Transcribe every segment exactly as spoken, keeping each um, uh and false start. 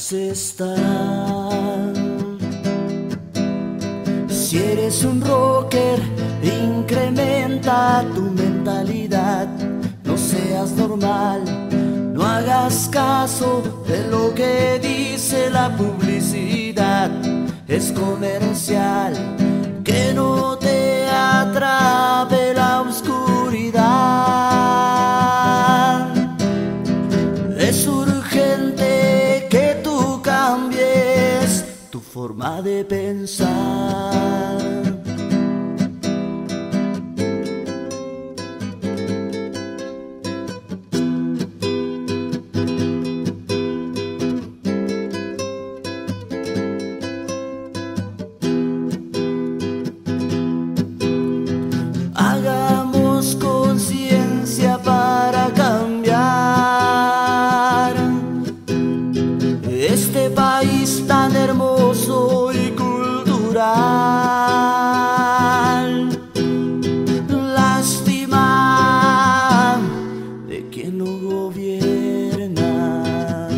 lejos están. Si eres un rocker, incrementa tu mentalidad. No seas normal, no hagas caso de lo que dice la publicidad. Es comercial, que no te atrape la oscuridad. Es urgente que tú cambies tu forma de pensar. Hagamos conciencia para cambiar este país tan hermoso y cultural. Lástima de quien no gobierna.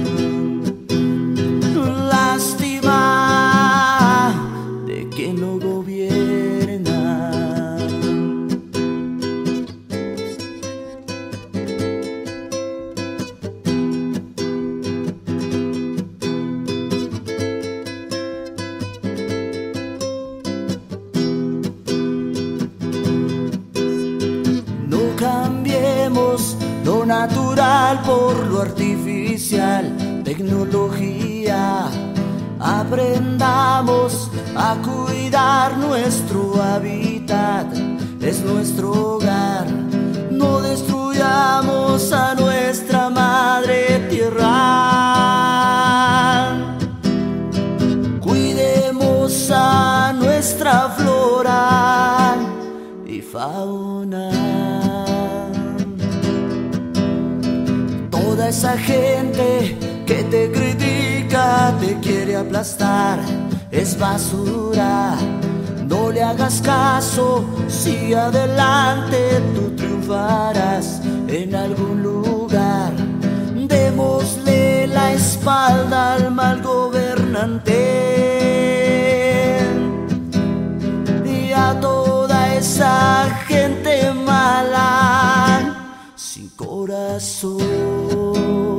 Lástima de quien no gobierna. Cambiemos lo natural por lo artificial. Tecnología, aprendamos a cuidar nuestro hábitat. Es nuestro hogar. No destruyamos a nuestra madre tierra. Cuidemos a nuestra flora y fauna. Toda esa gente que te critica, te quiere aplastar, es basura. No le hagas caso, sigue adelante, tú triunfarás en algún lugar. Démosle la espalda al mal gobernante y a toda esa gente mala sin corazón.